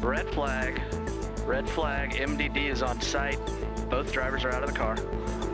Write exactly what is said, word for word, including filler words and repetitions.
Red flag. Red flag. M D D is on site. Both drivers are out of the car.